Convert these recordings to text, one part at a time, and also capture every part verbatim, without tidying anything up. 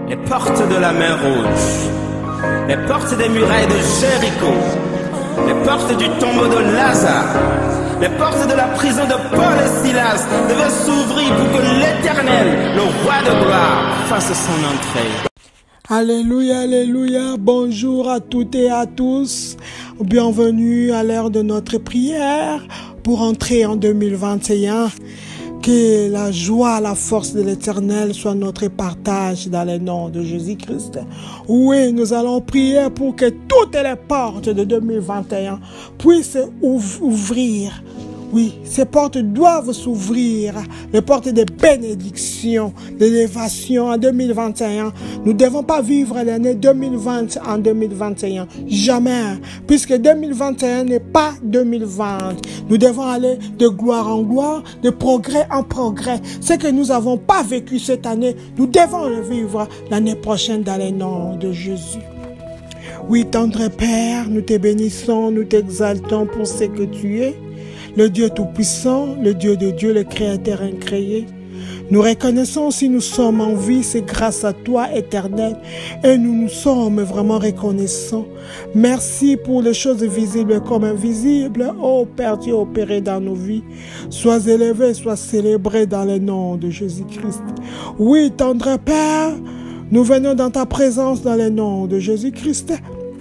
les portes de la mer Rouge, les portes des murailles de Jéricho, les portes du tombeau de Lazare, les portes de la prison de Paul et Silas devaient s'ouvrir pour que l'Éternel, le roi de gloire, fasse son entrée. Alléluia, alléluia, bonjour à toutes et à tous, bienvenue à l'heure de notre prière pour entrer en deux mille vingt et un. Que la joie, la force de l'Éternel soit notre partage dans le nom de Jésus-Christ. Oui, nous allons prier pour que toutes les portes de deux mille vingt et un puissent ouvrir. Oui, ces portes doivent s'ouvrir, les portes de bénédiction, d'élévation en deux mille vingt et un. Nous ne devons pas vivre l'année deux mille vingt en deux mille vingt et un, jamais, puisque deux mille vingt et un n'est pas deux mille vingt. Nous devons aller de gloire en gloire, de progrès en progrès. Ce que nous n'avons pas vécu cette année, nous devons le vivre l'année prochaine dans le nom de Jésus. Oui, tendre Père, nous te bénissons, nous t'exaltons pour ce que tu es. Le Dieu Tout-Puissant, le Dieu de Dieu, le Créateur incréé. Nous reconnaissons si nous sommes en vie, c'est grâce à toi, Éternel, et nous nous sommes vraiment reconnaissants. Merci pour les choses visibles comme invisibles. Oh Père, tu es opéré dans nos vies. Sois élevé, sois célébré dans le nom de Jésus-Christ. Oui, tendre Père, nous venons dans ta présence dans le nom de Jésus-Christ,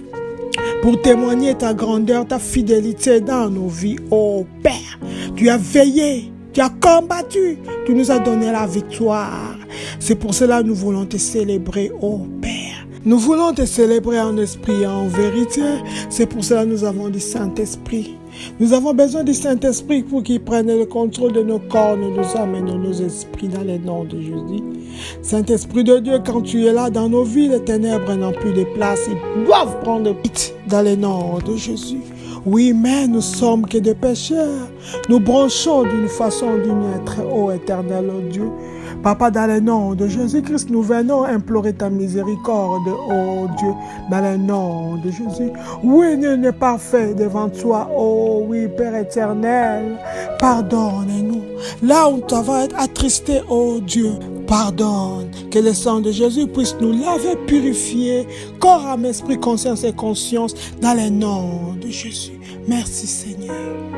pour témoigner ta grandeur, ta fidélité dans nos vies. Oh Père, tu as veillé, tu as combattu, tu nous as donné la victoire. C'est pour cela que nous voulons te célébrer, oh Père. Nous voulons te célébrer en esprit et en vérité. C'est pour cela que nous avons du Saint-Esprit. Nous avons besoin du Saint-Esprit pour qu'il prenne le contrôle de nos corps, de nos âmes et de nos esprits dans le nom de Jésus. Saint-Esprit de Dieu, quand tu es là dans nos vies, les ténèbres n'ont plus de place. Ils doivent prendre vite dans le nom de Jésus. Oui, mais nous sommes que des pécheurs. Nous branchons d'une façon ou d'une autre, ô éternel, ô Dieu. Papa, dans le nom de Jésus-Christ, nous venons implorer ta miséricorde, ô Dieu, dans le nom de Jésus. Oui, nul n'est parfait devant toi, ô oui, Père éternel, pardonne-nous. Là où nous avons été attristés, ô Dieu, pardonne. Que le sang de Jésus puisse nous laver, purifier, corps, âme, esprit, conscience et conscience, dans le nom de Jésus. Merci Seigneur.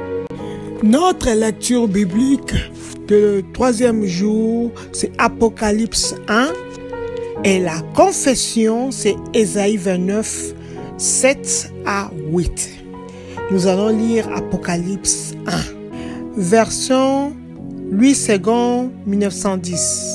Notre lecture biblique de troisième jour, c'est Apocalypse un. Et la confession, c'est Ésaïe vingt-neuf, sept à huit. Nous allons lire Apocalypse un. Version huit secondes mille neuf cent dix.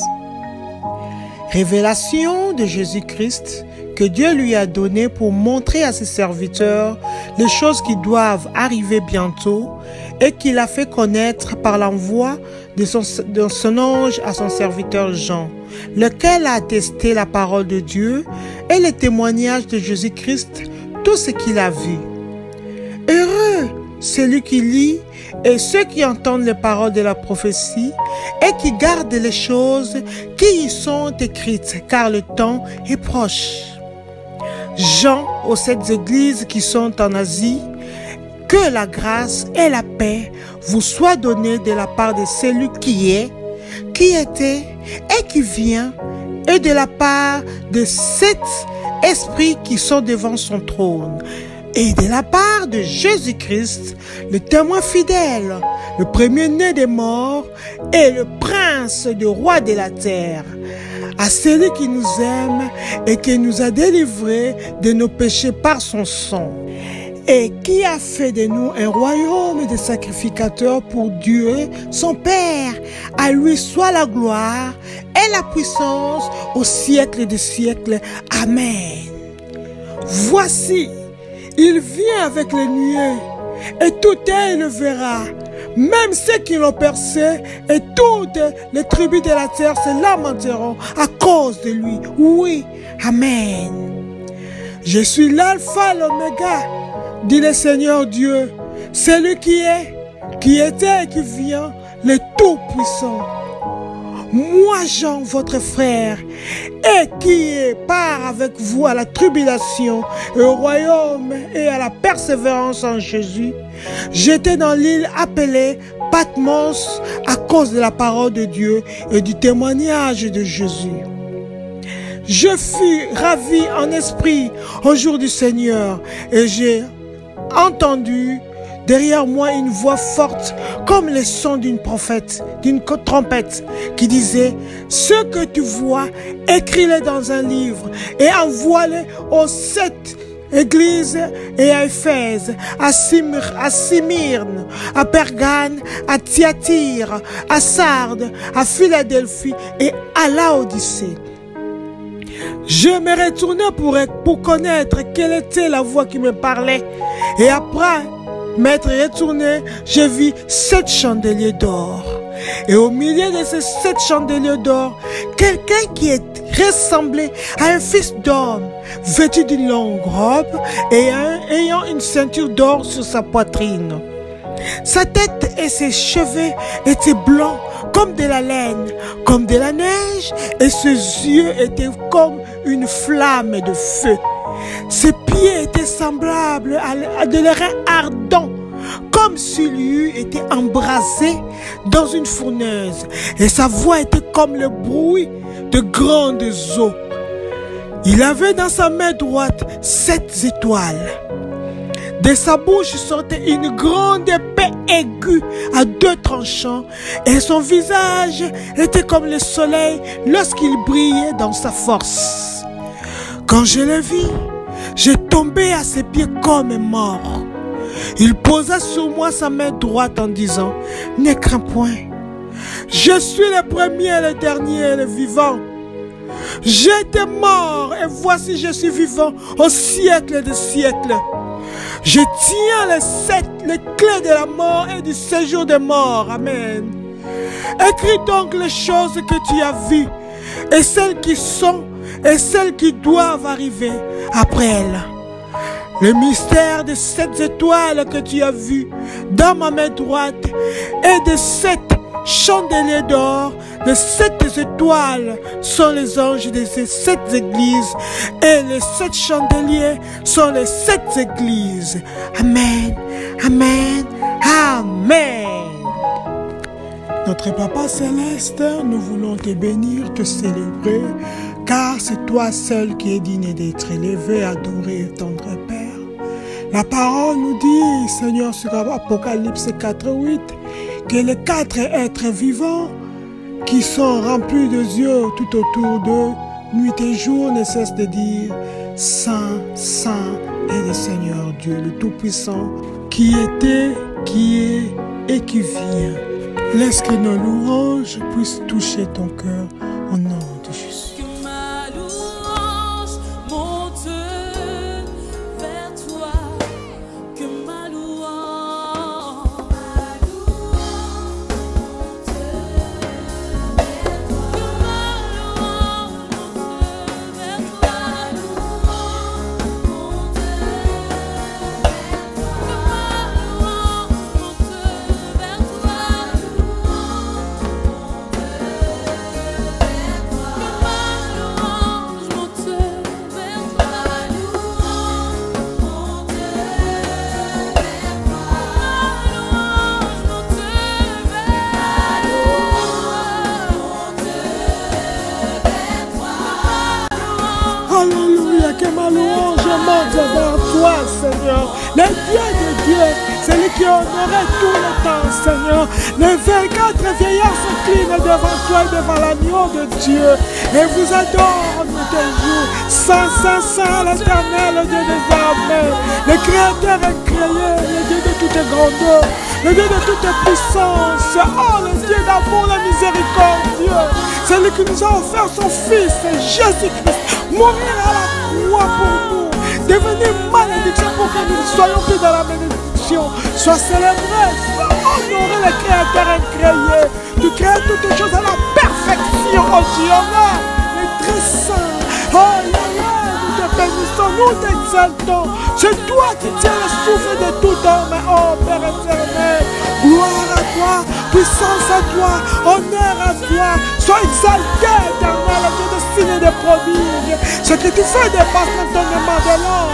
Révélation de Jésus-Christ que Dieu lui a donné pour montrer à ses serviteurs les choses qui doivent arriver bientôt et qu'il a fait connaître par l'envoi de son, de son ange à son serviteur Jean, lequel a attesté la parole de Dieu et le témoignage de Jésus-Christ, tout ce qu'il a vu. Heureux celui qui lit et ceux qui entendent les paroles de la prophétie et qui gardent les choses qui y sont écrites, car le temps est proche. Jean aux sept églises qui sont en Asie, que la grâce et la paix vous soient données de la part de celui qui est, qui était et qui vient, et de la part de sept esprits qui sont devant son trône, et de la part de Jésus-Christ, le témoin fidèle, le premier-né des morts et le prince du roi de la terre, à celui qui nous aime et qui nous a délivrés de nos péchés par son sang, et qui a fait de nous un royaume de sacrificateurs pour Dieu, son Père. À lui soit la gloire et la puissance au siècle des siècles. Amen. Voici, il vient avec les nuées, et tout œil le verra, même ceux qui l'ont percé, et toutes les tribus de la terre se lamenteront à cause de lui. Oui, Amen. Je suis l'alpha et l'oméga, dit le Seigneur Dieu, celui qui est, qui était et qui vient, le Tout-Puissant. Moi, Jean, votre frère, et qui est part avec vous à la tribulation, et au royaume et à la persévérance en Jésus, j'étais dans l'île appelée Patmos à cause de la parole de Dieu et du témoignage de Jésus. Je fus ravi en esprit au jour du Seigneur et j'ai entendu derrière moi une voix forte comme le son d'une prophète, d'une trompette qui disait « Ce que tu vois, écris-le dans un livre et envoie-le aux sept églises et à Éphèse, à, Simr, à Smyrne, à Pergame, à Thyatire, à Sardes, à Philadelphie et à Laodicée. » Je me retournai pour, pour connaître quelle était la voix qui me parlait. Et après m'être retourné, je vis sept chandeliers d'or. Et au milieu de ces sept chandeliers d'or, quelqu'un qui est ressemblé à un fils d'homme, vêtu d'une longue robe et un, ayant une ceinture d'or sur sa poitrine. Sa tête et ses cheveux étaient blancs comme de la laine, comme de la neige, et ses yeux étaient comme une flamme de feu. Ses pieds étaient semblables à de l'airain ardent, comme s'il eût été embrasé dans une fourneuse, et sa voix était comme le bruit de grandes eaux. Il avait dans sa main droite sept étoiles. De sa bouche sortait une grande épée aiguë à deux tranchants et son visage était comme le soleil lorsqu'il brillait dans sa force. Quand je le vis, j'ai tombé à ses pieds comme mort. Il posa sur moi sa main droite en disant « Ne crains point, je suis le premier et le dernier, le vivant. J'étais mort et voici je suis vivant au siècle des siècles. Je tiens les sept, les clés de la mort et du séjour des morts. Amen. Écris donc les choses que tu as vues et celles qui sont et celles qui doivent arriver après elles. Le mystère des sept étoiles que tu as vues dans ma main droite et des sept chandeliers d'or, les sept étoiles sont les anges de ces sept églises et les sept chandeliers sont les sept églises. Amen, amen, amen. Notre Papa Céleste, nous voulons te bénir, te célébrer, car c'est toi seul qui es digne d'être élevé, adoré, tendre Père. La parole nous dit, Seigneur, sur Apocalypse quatre, huit, que les quatre êtres vivants qui sont remplis de yeux tout autour d'eux, nuit et jour, ne cessent de dire « Saint, Saint est le Seigneur Dieu, le Tout-Puissant, qui était, qui est et qui vient. » Laisse que nos louanges puissent toucher ton cœur au nom de Jésus. Alléluia, que ma louange monte vers toi, Seigneur. Le Dieu de Dieu, celui qui honorait tout le temps, Seigneur. Les vingt-quatre vieillards s'inclinent devant toi et devant l'agneau de Dieu. Et vous adorent nous toujours. Saint, Saint, Saint, l'Éternel, le Dieu des armées. Le Créateur incréé, le Dieu de toute grandeur, le Dieu de toute puissance. Oh, le Dieu d'amour, la miséricorde, Dieu. Celui qui nous a offert son Fils, Jésus-Christ. Mourir à la croix pour nous, devenir malédiction pour que nous ne soyons plus dans la malédiction. Sois célébré, sois honoré, le Créateur incréé. Tu crées toutes choses à la perfection, oh Dieu, les très saints. Oh là là, nous te bénissons, nous t'exaltons. C'est toi qui tiens le souffle de tout homme, oh Père éternel. Gloire à toi, puissance à toi, honneur à toi. Sois exalté, éternel, Dieu de signes et de prodiges. Ce que tu fais dépasse l'entendement de l'homme.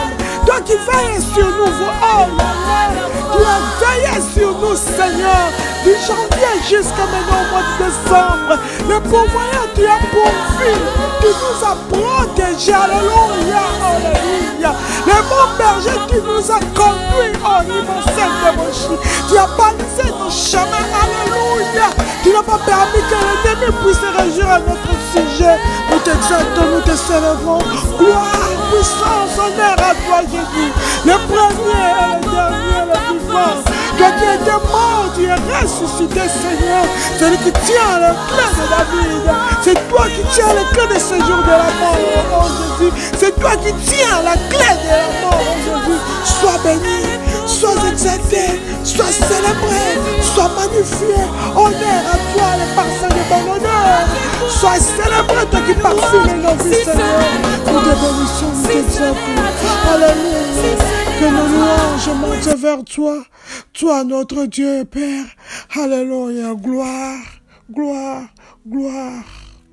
toi qui veilles sur nous. Oh là là, tu as veillé sur nous, Seigneur, du janvier jusqu'à maintenant au mois de décembre. Le pourvoyeur, tu as pourvu, tu nous as protégés. Alléluia, alléluia. Le bon berger, tu nous as conduits. Oh, l'immense Saint-Démochi, tu as balisé nos chemins. Alléluia. Tu n'as pas permis que l'ennemi puisse se réjouir à notre sujet. Nous t'exaltons, nous te célébrons. Gloire, puissance, honneur à toi, Jésus. Le premier et le dernier, le vivant. Toi qui étais mort, tu es ressuscité, Seigneur. Celui qui tient le clé de David. C'est toi qui tiens le clé de ce jour de la mort, oh Jésus. C'est toi qui tiens la clé de la mort, oh Jésus. Sois béni, sois exalté, sois célébré, sois magnifié. Honneur à toi, le parfum de ton honneur. Sois célébré, toi qui parfumes nos vies, Seigneur. Nous te bénissons, nous t'exaltons. Alléluia. Que nos louanges montent vers toi. Toi, notre Dieu et Père. Alléluia. Gloire, gloire, gloire.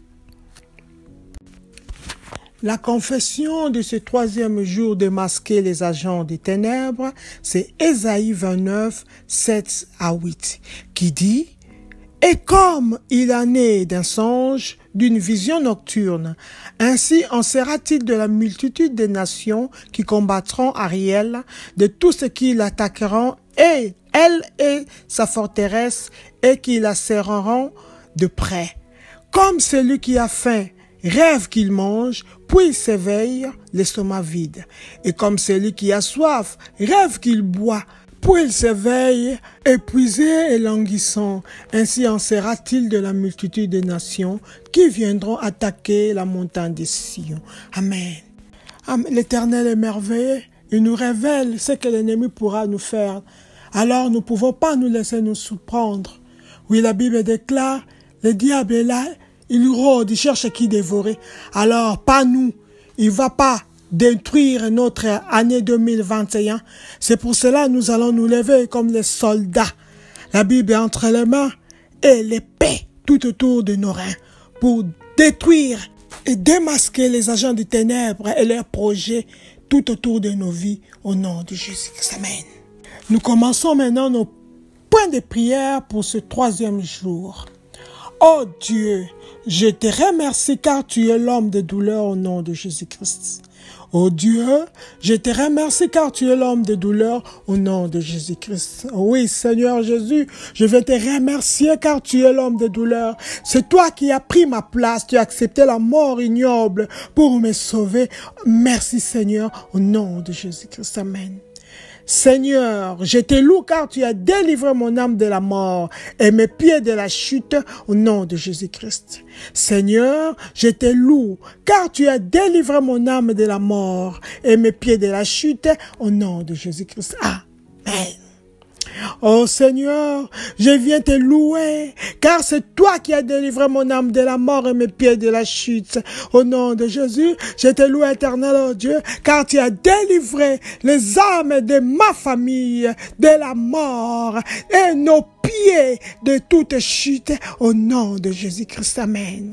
La confession de ce troisième jour de masquer les agents des ténèbres, c'est Ésaïe vingt-neuf, sept à huit, qui dit « Et comme il en est d'un songe, d'une vision nocturne, ainsi en sera-t-il de la multitude des nations qui combattront Ariel, de tous ceux qui l'attaqueront, et elle et sa forteresse, et qui la serreront de près. Comme celui qui a faim rêve qu'il mange, puis s'éveille l'estomac vide. Et comme celui qui a soif rêve qu'il boit, puis il s'éveille épuisé et languissant. Ainsi en sera-t-il de la multitude des nations qui viendront attaquer la montagne de Sion. Amen. Amen. L'Éternel est merveilleux. Il nous révèle ce que l'ennemi pourra nous faire. Alors nous ne pouvons pas nous laisser nous surprendre. Oui, la Bible déclare, le diable est là, il rôde, il cherche qui dévorer. Alors, pas nous. Il ne va pas détruire notre année deux mille vingt et un. C'est pour cela que nous allons nous lever comme les soldats. La Bible est entre les mains et l'épée tout autour de nos reins pour détruire et démasquer les agents des ténèbres et leurs projets tout autour de nos vies au nom de Jésus-Christ. Amen. Nous commençons maintenant nos points de prière pour ce troisième jour. Oh Dieu, je te remercie car tu es l'homme de douleur au nom de Jésus-Christ. Oh Dieu, je te remercie car tu es l'homme de douleur au nom de Jésus-Christ. Oui, Seigneur Jésus, je vais te remercier car tu es l'homme de douleur. C'est toi qui as pris ma place, tu as accepté la mort ignoble pour me sauver. Merci Seigneur, au nom de Jésus-Christ. Amen. Seigneur, je te loue car tu as délivré mon âme de la mort et mes pieds de la chute au nom de Jésus-Christ. Seigneur, je te loue car tu as délivré mon âme de la mort et mes pieds de la chute au nom de Jésus-Christ. Amen. Oh Seigneur, je viens te louer, car c'est toi qui as délivré mon âme de la mort et mes pieds de la chute. Au nom de Jésus, je te loue éternel, oh Dieu, car tu as délivré les âmes de ma famille de la mort et nos pieds de toute chute. Au nom de Jésus-Christ, amen.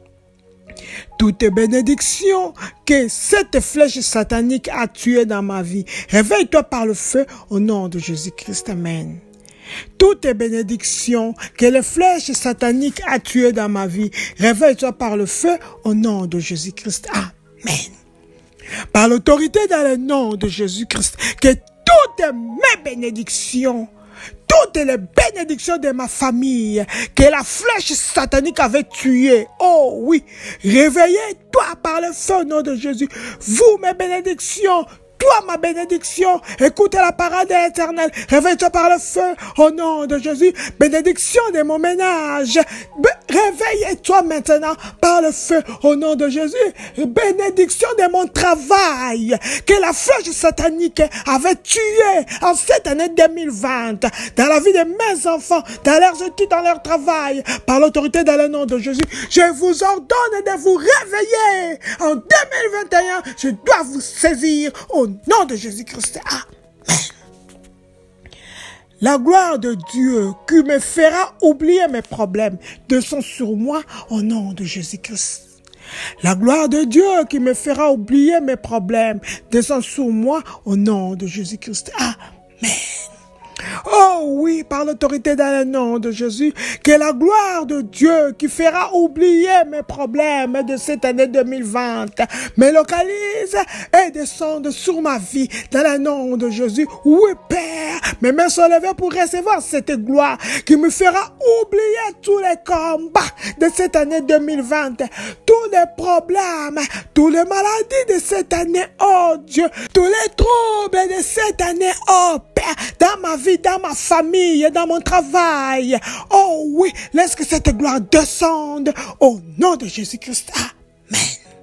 Toute bénédiction que cette flèche satanique a tuée dans ma vie, réveille-toi par le feu au nom de Jésus-Christ. Amen. Toute bénédiction que les flèches sataniques a tuée dans ma vie, réveille-toi par le feu au nom de Jésus-Christ. Amen. Par l'autorité dans le nom de Jésus-Christ, que toutes mes bénédictions, toutes les bénédictions de ma famille que la flèche satanique avait tuées. Oh oui, réveillez-toi par le feu au nom de Jésus. Vous, mes bénédictions, toi, ma bénédiction, écoutez la parole de l'Éternel. Réveille-toi par le feu au nom de Jésus. Bénédiction de mon ménage. Réveille-toi maintenant par le feu au nom de Jésus. Bénédiction de mon travail que la flèche satanique avait tué en cette année deux mille vingt. Dans la vie de mes enfants, dans leurs études, dans leur travail. Par l'autorité dans le nom de Jésus. Je vous ordonne de vous réveiller. En deux mille vingt et un, je dois vous saisir au nom de Jésus-Christ. Amen. La gloire de Dieu qui me fera oublier mes problèmes descend sur moi au nom de Jésus-Christ. La gloire de Dieu qui me fera oublier mes problèmes descend sur moi au nom de Jésus-Christ. Amen. Oh oui, par l'autorité dans le nom de Jésus, que la gloire de Dieu qui fera oublier mes problèmes de cette année deux mille vingt me localise et descende sur ma vie dans le nom de Jésus. Oui, Père, mes mains sont levées pour recevoir cette gloire qui me fera oublier tous les combats de cette année deux mille vingt, tous les problèmes, toutes les maladies de cette année, oh Dieu, tous les troubles de cette année, oh Père, dans ma vie, dans ma famille, dans mon travail. Oh oui, laisse que cette gloire descende au nom de Jésus-Christ. Amen.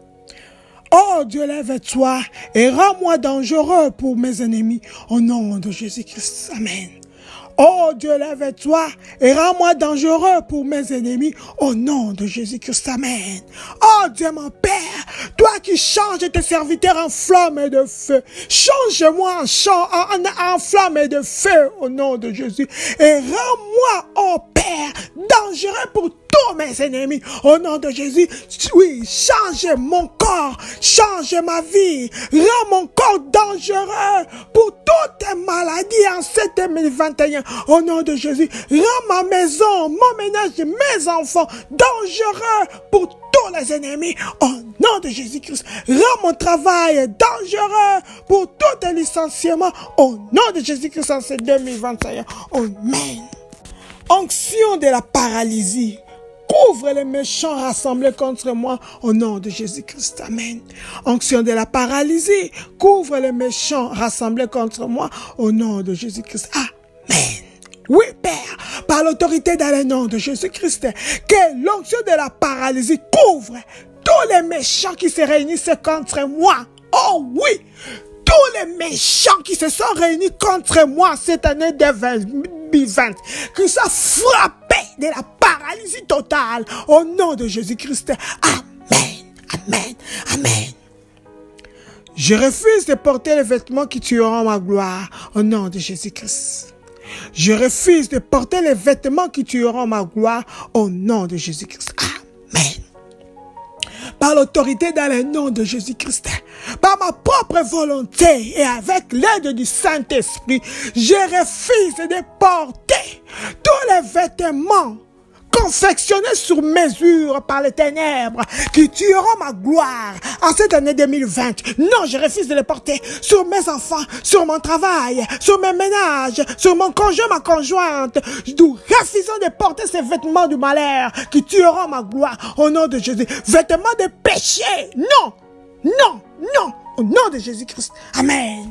Oh Dieu, lève-toi et rends-moi dangereux pour mes ennemis au nom de Jésus-Christ. Amen. Oh Dieu, lève-toi et rends-moi dangereux pour mes ennemis au nom de Jésus-Christ. Amen. Oh Dieu, mon Père, toi qui changes tes serviteurs en flammes de feu, change-moi en, chant, en, en flammes de feu au nom de Jésus et rends-moi, oh Père, dangereux pour tous mes ennemis au nom de Jésus. Oui, change mon corps, change ma vie, rends mon corps dangereux pour toutes tes maladies en cette deux mille vingt et un au nom de Jésus. Rends ma maison, mon ménage, mes enfants dangereux pour tous les ennemis au nom de Jésus-Christ. Rends mon travail dangereux pour tous les licenciements au nom de Jésus-Christ en cette deux mille vingt et un. Amen. Onction de la paralysie. Couvre les méchants rassemblés contre moi au nom de Jésus-Christ. Amen. Onction de la paralysie. Couvre les méchants rassemblés contre moi au nom de Jésus-Christ. Amen. Oui, Père, par l'autorité dans le nom de Jésus-Christ, que l'onction de la paralysie couvre tous les méchants qui se réunissent contre moi. Oh oui, tous les méchants qui se sont réunis contre moi cette année de deux mille vingt, qui soient frappés de la paralysie totale au nom de Jésus-Christ. Amen, amen, amen. Je refuse de porter les vêtements qui tueront ma gloire au nom de Jésus-Christ. Je refuse de porter les vêtements qui tueront ma gloire au nom de Jésus-Christ. Amen. Par l'autorité dans le nom de Jésus-Christ, par ma propre volonté et avec l'aide du Saint-Esprit, je refuse de porter tous les vêtements confectionnés sur mesure par les ténèbres qui tueront ma gloire en cette année deux mille vingt. Non, je refuse de les porter sur mes enfants, sur mon travail, sur mes ménages, sur mon conjoint, ma conjointe. Nous refusons de porter ces vêtements du malheur qui tueront ma gloire au nom de Jésus. Vêtements de péché. Non, non, non, au nom de Jésus-Christ. Amen.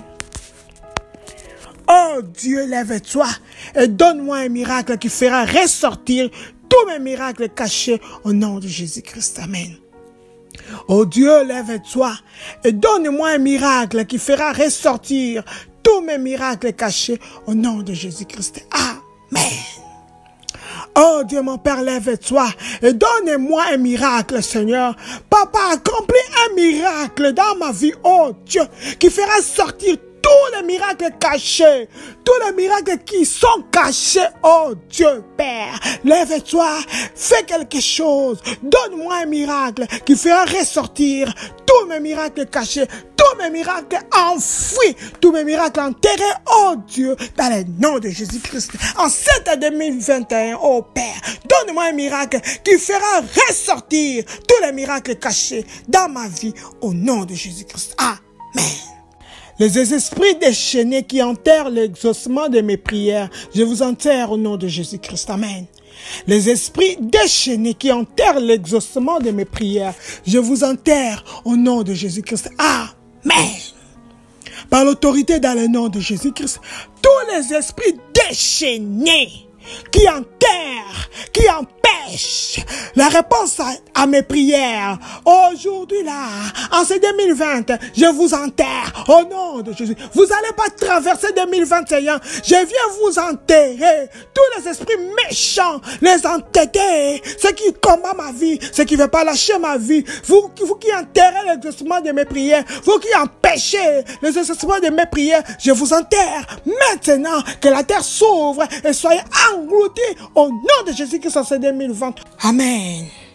Oh Dieu, lève-toi et donne-moi un miracle qui fera ressortir tous mes miracles cachés au nom de Jésus-Christ. Amen. Oh Dieu, lève-toi et donne-moi un miracle qui fera ressortir tous mes miracles cachés au nom de Jésus-Christ. Amen. Oh Dieu, mon Père, lève-toi et donne-moi un miracle, Seigneur. Papa, accomplis un miracle dans ma vie, oh Dieu, qui fera sortir tous les miracles cachés, tous les miracles qui sont cachés, oh Dieu Père, lève-toi, fais quelque chose, donne-moi un miracle qui fera ressortir tous mes miracles cachés, tous mes miracles enfouis, tous mes miracles enterrés, oh Dieu, dans le nom de Jésus-Christ. En cette deux mille vingt et un, oh Père, donne-moi un miracle qui fera ressortir tous les miracles cachés dans ma vie, au nom de Jésus-Christ. Amen. Les esprits déchaînés qui enterrent l'exaucement de mes prières, je vous enterre au nom de Jésus-Christ. Amen. Les esprits déchaînés qui enterrent l'exaucement de mes prières, je vous enterre au nom de Jésus-Christ. Amen. Par l'autorité dans le nom de Jésus-Christ, tous les esprits déchaînés qui enterrent, qui empêchent la réponse à, à mes prières. Aujourd'hui là, en ce deux mille vingt, je vous enterre au nom de Jésus. Vous n'allez pas traverser deux mille vingt et un. Je viens vous enterrer. Tous les esprits méchants, les entêtés, ceux qui combattent ma vie, ceux qui ne veulent pas lâcher ma vie. Vous, vous qui enterrez l'exaucement de mes prières, vous qui empêchez l'exaucement de mes prières, je vous enterre. Maintenant que la terre s'ouvre et soyez engloutis au nom de Jésus-Christ en ce deux mille vingt. Amen.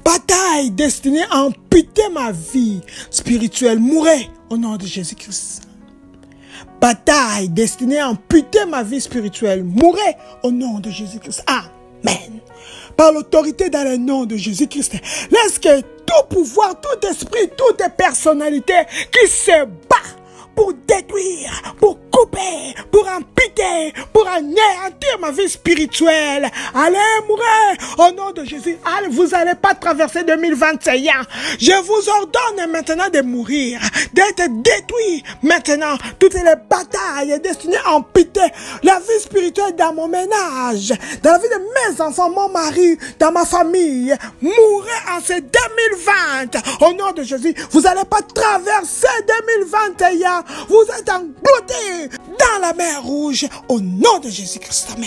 bataille destinée à amputer ma vie spirituelle, mourez au nom de Jésus-Christ. Bataille destinée à amputer ma vie spirituelle, mourez au nom de Jésus-Christ. Amen. Par l'autorité dans le nom de Jésus-Christ, laisse que tout pouvoir, tout esprit, toute personnalité qui se bat pour détruire, pour couper, pour amputer, pour anéantir ma vie spirituelle. Allez mourir au nom de Jésus. Allez, vous n'allez pas traverser deux mille vingt et un. Je vous ordonne maintenant de mourir, d'être détruit maintenant. Toutes les batailles destinées à amputer la vie spirituelle dans mon ménage, dans la vie de mes enfants, mon mari, dans ma famille. Mourez en ce deux mille vingt au nom de Jésus. Vous n'allez pas traverser deux mille vingt et un. Vous êtes engloutis dans la mer Rouge au nom de Jésus-Christ. Amen.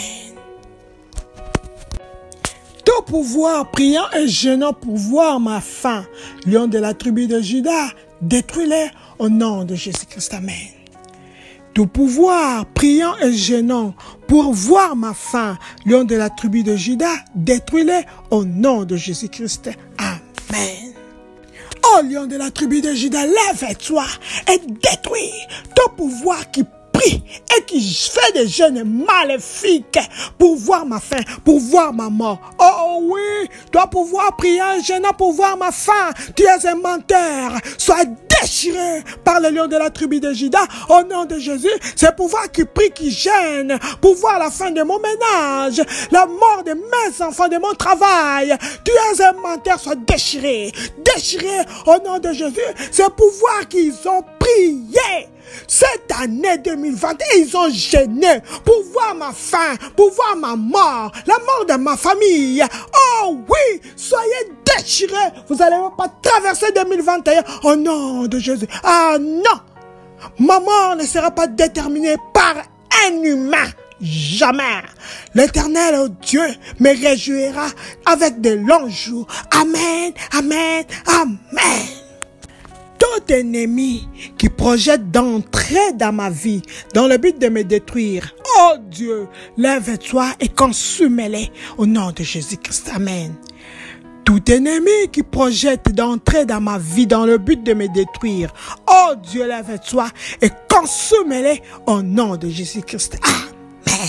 Tout pouvoir priant et gênant pour voir ma fin, lion de la tribu de Juda, détruis-les au nom de Jésus-Christ. Amen. Tout pouvoir priant et gênant pour voir ma fin, lion de la tribu de Juda, détruis-les au nom de Jésus-Christ. Amen. Oh, lion de la tribu de Juda, lève-toi et détruis tout pouvoir qui prie et qui fait des jeûnes maléfiques pour voir ma fin, pour voir ma mort. Oh oui, toi pouvoir prier un jeûne pour voir ma fin, tu es un menteur. Sois déchiré par le lion de la tribu de Juda au nom de Jésus. C'est pouvoir qui prie, qui gêne pour voir la fin de mon ménage, la mort de mes enfants, de mon travail. Tu es un menteur, sois déchiré, déchiré au nom de Jésus. C'est pouvoir qu'ils ont prié cette année deux mille vingt, et ils ont gêné pour voir ma fin, pour voir ma mort, la mort de ma famille. Oh oui, soyez déchirés. Vous n'allez pas traverser deux mille vingt et un au nom de Jésus. Ah non, ma mort ne sera pas déterminée par un humain. Jamais. L'Éternel, oh Dieu, me réjouira avec de longs jours. Amen, amen, amen. Tout ennemi qui projette d'entrer dans ma vie dans le but de me détruire, oh Dieu, lève-toi et consume-les au nom de Jésus-Christ. Amen. Tout ennemi qui projette d'entrer dans ma vie dans le but de me détruire, oh Dieu, lève-toi et consume-les au nom de Jésus-Christ. Amen.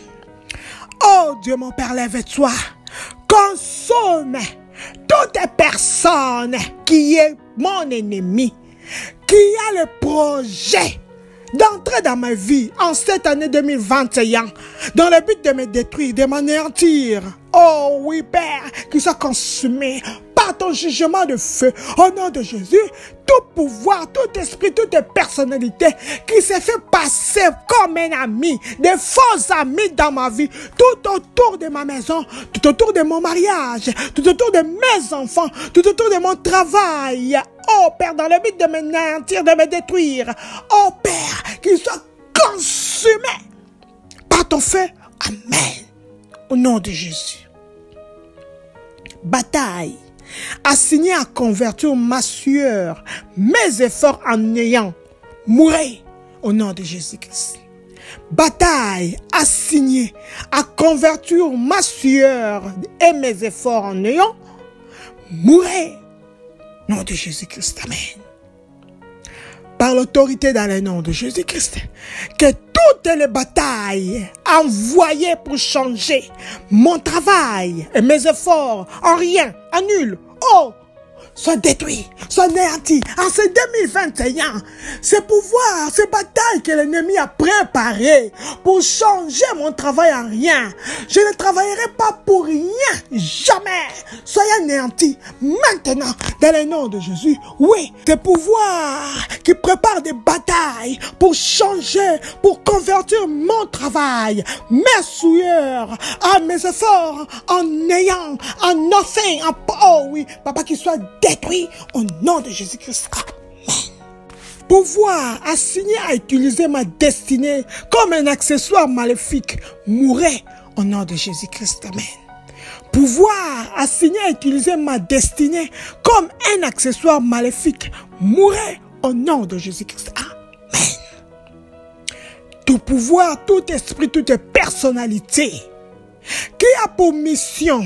Oh Dieu, mon Père, lève-toi, consomme toute personne qui est mon ennemi, qui a le projet d'entrer dans ma vie en cette année deux mille vingt et un, dans le but de me détruire, de m'anéantir. Oh oui, Père, qu'il soit consumé par ton jugement de feu. Au nom de Jésus, tout pouvoir, tout esprit, toute personnalité qui s'est fait passer comme un ami, des faux amis dans ma vie, tout autour de ma maison, tout autour de mon mariage, tout autour de mes enfants, tout autour de mon travail. Oh Père, dans le but de m'anéantir, de me détruire. Oh Père, qu'il soit consumé par ton feu. Amen. Au nom de Jésus. Bataille assigné à convertir ma sueur, mes efforts en ayant, mourez au nom de Jésus-Christ. Bataille assignée à convertir ma sueur et mes efforts en ayant, mourez au nom de Jésus-Christ. Amen. Par l'autorité dans le nom de Jésus-Christ, que toutes les batailles envoyées pour changer mon travail et mes efforts en rien, en nul, oh, soient détruits, soient anéantis en ce deux mille vingt et un. Ces pouvoirs, ces batailles que l'ennemi a préparées pour changer mon travail en rien. Je ne travaillerai pas pour rien, jamais. Soyez anéantis maintenant dans le nom de Jésus. Oui, ces pouvoirs qui préparent des batailles pour changer, pour convertir mon travail, mes souillures, à mes efforts, en ayant, en offrant, en... Oh oui, papa, qu'il soit détruit au nom de Jésus-Christ. Amen. Pouvoir assigné à utiliser ma destinée comme un accessoire maléfique, mourrait au nom de Jésus-Christ. Amen. Pouvoir assigné à utiliser ma destinée comme un accessoire maléfique, mourrait au nom de Jésus-Christ. Amen. Tout pouvoir, tout esprit, toute personnalité qui a pour mission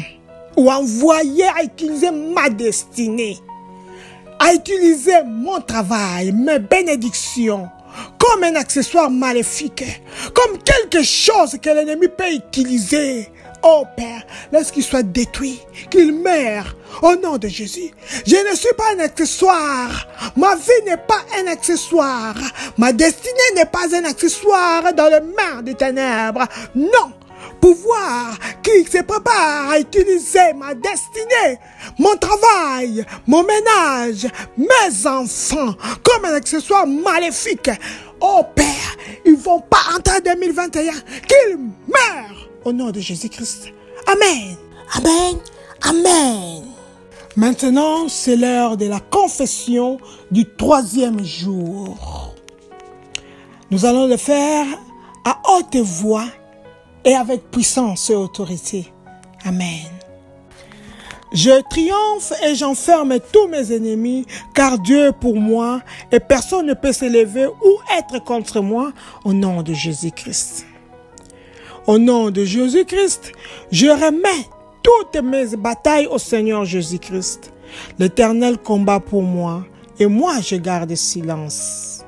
ou envoyé à utiliser ma destinée, à utiliser mon travail, mes bénédictions, comme un accessoire maléfique, comme quelque chose que l'ennemi peut utiliser. Oh Père, laisse qu'il soit détruit, qu'il meure au nom de Jésus. Je ne suis pas un accessoire. Ma vie n'est pas un accessoire. Ma destinée n'est pas un accessoire dans les mains des ténèbres. Non. Pouvoir qui se prépare à utiliser ma destinée, mon travail, mon ménage, mes enfants comme un accessoire maléfique. Oh Père, ils ne vont pas entrer en deux mille vingt et un, qu'ils meurent au nom de Jésus-Christ. Amen. Amen. Amen. Maintenant, c'est l'heure de la confession du troisième jour. Nous allons le faire à haute voix et avec puissance et autorité. Amen. Je triomphe et j'enferme tous mes ennemis, car Dieu est pour moi et personne ne peut s'élever ou être contre moi au nom de Jésus-Christ. Au nom de Jésus-Christ, je remets toutes mes batailles au Seigneur Jésus-Christ. L'Éternel combat pour moi et moi je garde silence.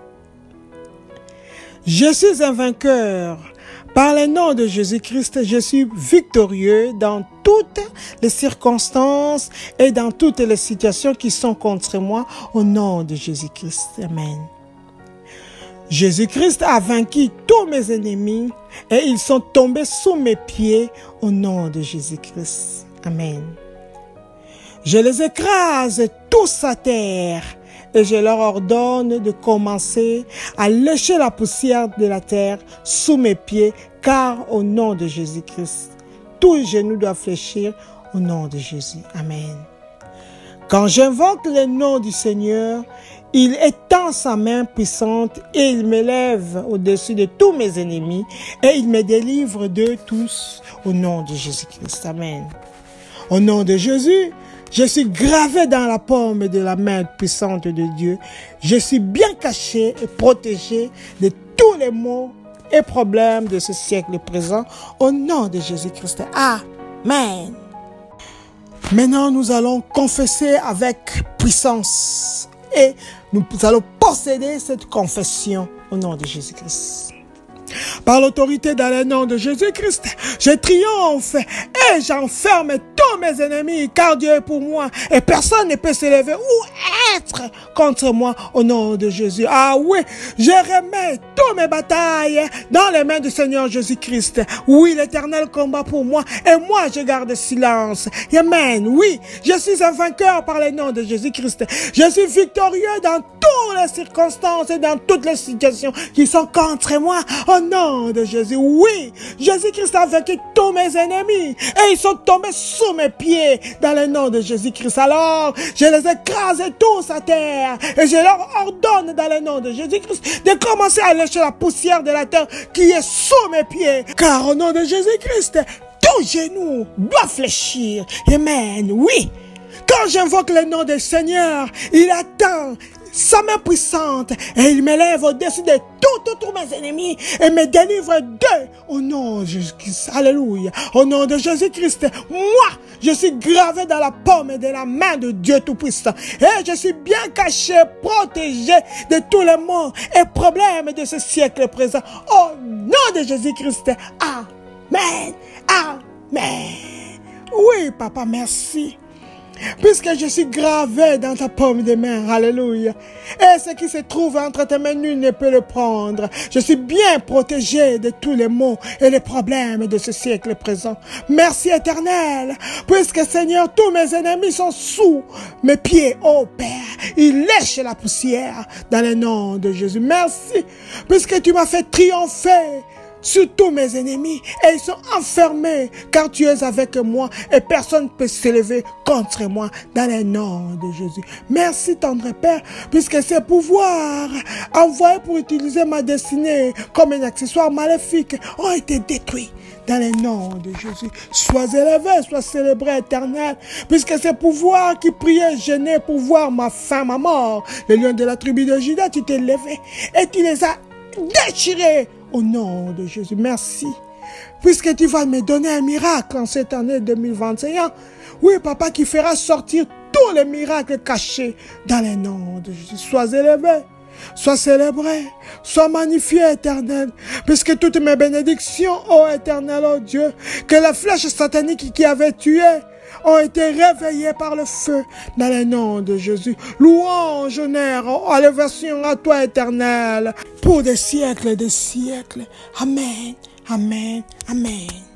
Je suis un vainqueur. Par le nom de Jésus-Christ, je suis victorieux dans toutes les circonstances et dans toutes les situations qui sont contre moi au nom de Jésus-Christ. Amen. Jésus-Christ a vaincu tous mes ennemis et ils sont tombés sous mes pieds au nom de Jésus-Christ. Amen. Je les écrase tous à terre et je leur ordonne de commencer à lécher la poussière de la terre sous mes pieds, car au nom de Jésus-Christ, tous genoux doivent fléchir au nom de Jésus. Amen. Quand j'invoque le nom du Seigneur, il étend sa main puissante et il m'élève au-dessus de tous mes ennemis et il me délivre d'eux tous au nom de Jésus-Christ. Amen. Au nom de Jésus, je suis gravé dans la paume de la main puissante de Dieu. Je suis bien caché et protégé de tous les maux et problèmes de ce siècle présent. Au nom de Jésus-Christ. Amen. Maintenant, nous allons confesser avec puissance et nous allons posséder cette confession au nom de Jésus-Christ. Par l'autorité dans le nom de Jésus-Christ, je triomphe et j'enferme tous mes ennemis, car Dieu est pour moi et personne ne peut s'élever ou être contre moi au nom de Jésus. Ah oui, je remets toutes mes batailles dans les mains du Seigneur Jésus-Christ. Oui, l'Éternel combat pour moi et moi je garde silence. Amen. Oui, je suis un vainqueur par le nom de Jésus-Christ. Je suis victorieux dans toutes les circonstances et dans toutes les situations qui sont contre moi. Au nom de Jésus, oui, Jésus-Christ a vaincu tous mes ennemis et ils sont tombés sous mes pieds dans le nom de Jésus-Christ. Alors, je les écrase tous à terre et je leur ordonne dans le nom de Jésus-Christ de commencer à lécher la poussière de la terre qui est sous mes pieds. Car au nom de Jésus-Christ, tous genoux doivent fléchir. Amen, oui. Quand j'invoque le nom du Seigneur, il attend sa main puissante et il m'élève au-dessus de tous, tous mes ennemis et me délivre d'eux au nom de Jésus-Christ. Alléluia. Au nom de Jésus-Christ, moi, je suis gravé dans la paume de la main de Dieu Tout-Puissant et je suis bien caché, protégé de tous les maux et problèmes de ce siècle présent. Au nom de Jésus-Christ. Amen. Amen. Oui, papa, merci. Puisque je suis gravé dans ta paume de main, alléluia. Et ce qui se trouve entre tes mains, nul ne peut le prendre. Je suis bien protégé de tous les maux et les problèmes de ce siècle présent. Merci éternel, puisque Seigneur, tous mes ennemis sont sous mes pieds, ô Père. Ils lèchent la poussière dans le nom de Jésus. Merci, puisque tu m'as fait triompher sur tous mes ennemis et ils sont enfermés car tu es avec moi et personne ne peut s'élever contre moi dans le nom de Jésus. Merci tendre Père, puisque ces pouvoirs envoyés pour utiliser ma destinée comme un accessoire maléfique ont été détruits dans le nom de Jésus. Sois élevé, sois célébré éternel, puisque ces pouvoirs qui priaient, gênaient pour voir ma fin, ma mort, les lions de la tribu de Juda, tu t'es levé et tu les as déchirés au nom de Jésus. Merci. puisque tu vas me donner un miracle en cette année deux mille vingt et un. Oui, papa, qui fera sortir tous les miracles cachés dans les noms de Jésus. Sois élevé, sois célébré, sois magnifié, Éternel, puisque toutes mes bénédictions, ô Éternel, ô Dieu, que les flèches sataniques qui avaient tué ont été réveillées par le feu dans le nom de Jésus. Louange, honneur, élévation à toi, Éternel, pour des siècles et des siècles. Amen, amen, amen.